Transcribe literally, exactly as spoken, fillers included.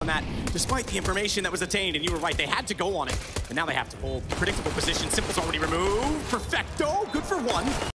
that, despite the information that was attained. And you were right, they had to go on it. And now they have to hold predictable position. Simple's already removed. Perfecto, good for one.